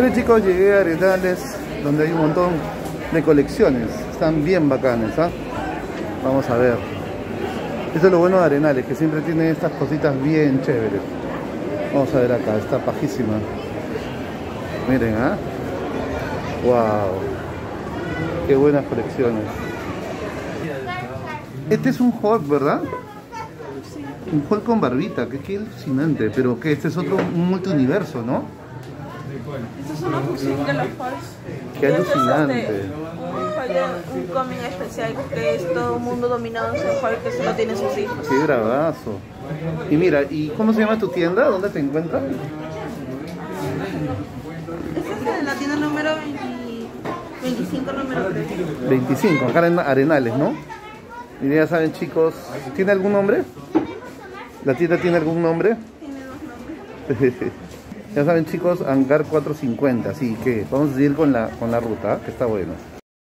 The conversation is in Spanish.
Bueno chicos, llegué a Arenales, donde hay un montón de colecciones. Están bien bacanes, ¿ah? Vamos a ver. Eso es lo bueno de Arenales, que siempre tiene estas cositas bien chéveres. Vamos a ver acá, está pajísima. Miren, ¿ah? Wow. Qué buenas colecciones. Este es un Hulk, ¿verdad? Sí. Un Hulk con barbita, qué alucinante. Pero que este es otro un multiuniverso, ¿no? Esta es una fusión de los Hulks. Qué alucinante. Un cómic especial que es todo un mundo dominado en Hulk que solo tiene sus hijos. Qué bravazo. Y mira, ¿y cómo se llama tu tienda? ¿Dónde te encuentras? Esta es la tienda número 25, número 3. 25, acá en Arenales, ¿no? Y ya saben chicos, ¿tiene algún nombre? ¿La tienda tiene algún nombre? Tiene 2 nombres. Ya saben chicos, Hangar 450, así que vamos a seguir con la ruta, que está bueno.